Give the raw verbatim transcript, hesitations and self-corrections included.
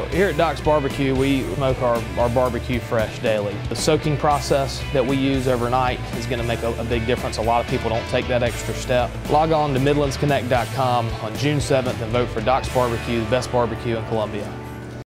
Well, here at Doc's Barbecue, we smoke our, our barbecue fresh daily. The soaking process that we use overnight is going to make a, a big difference. A lot of people don't take that extra step. Log on to Midlands Connect dot com on June seventh and vote for Doc's Barbecue, the best barbecue in Columbia.